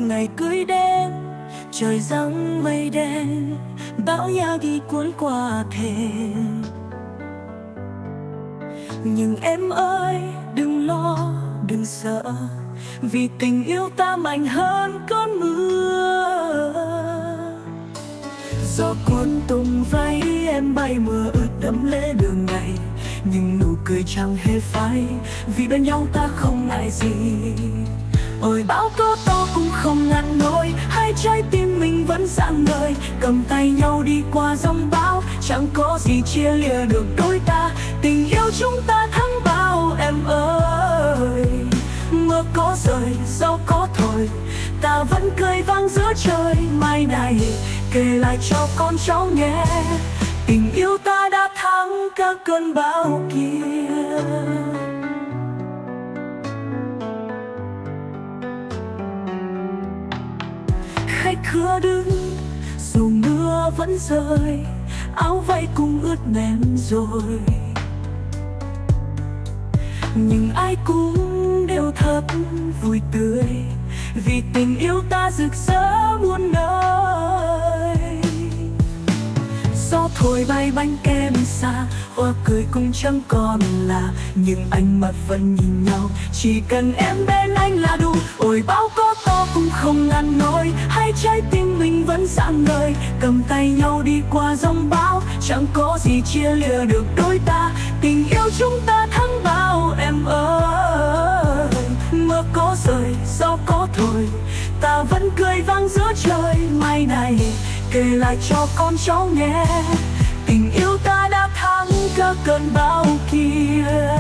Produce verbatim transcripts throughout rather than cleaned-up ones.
Ngày cưới đến trời giăng mây đen, bão nhà đi cuốn qua thềm. Nhưng em ơi đừng lo đừng sợ, vì tình yêu ta mạnh hơn cơn mưa. Gió cuốn tung váy em bay mưa ướt đẫm lễ đường ngày, nhưng nụ cười chẳng hề phai, vì bên nhau ta không ngại gì. Ôi bão có to cũng không ngăn nổi, hai trái tim mình vẫn rạng ngời. Cầm tay nhau đi qua giông bão, chẳng có gì chia lìa được đôi ta. Tình yêu chúng ta thắng bao em ơi. Mưa có rơi, gió có thổi, ta vẫn cười vang giữa trời. Mai này kể lại cho con cháu nghe, tình yêu ta đã thắng các cơn bão kia. Khách khứa đứng dù mưa vẫn rơi, áo váy cũng ướt mềm rồi. Nhưng ai cũng đều thật vui tươi, vì tình yêu ta rực rỡ muôn nơi. Gió thổi bay bánh kem xa, hoa cười cũng chẳng còn là, nhưng ánh mắt vẫn nhìn nhau, chỉ cần em bên anh là đủ. Ôi bão có to cũng không ngăn nổi, hai trái tim mình vẫn rạng ngời. Cầm tay nhau đi qua giông bão, chẳng có gì chia lìa được đôi ta. Tình yêu chúng ta thắng bao em ơi. Mưa có rơi, gió có thổi, ta vẫn cười vang giữa trời. Mai này kể lại cho con cháu nghe, tình yêu ta đã thắng các cơn bão kia.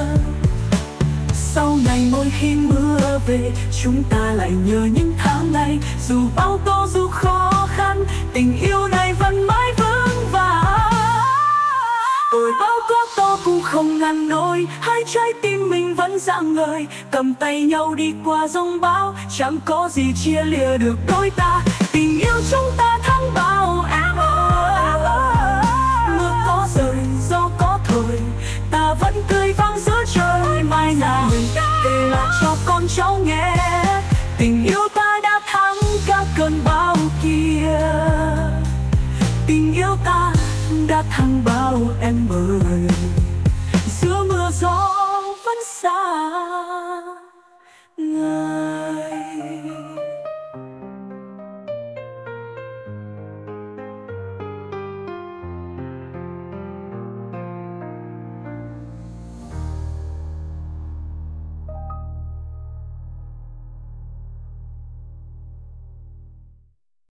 Sau này mỗi khi mưa về, chúng ta lại nhớ những tháng ngày. Dù bão tố dù khó khăn, tình yêu này vẫn mãi vững vàng. Ôi bão có to cũng không ngăn nổi, hai trái tim mình vẫn rạng ngời. Cầm tay nhau đi qua giông bão, chẳng có gì chia lìa được đôi ta. Tình yêu chúng ta thắng bao em ơi. Mưa có rơi, gió có thổi, ta vẫn cười vang giữa trời. Mai này kể lại cho con cháu nghe,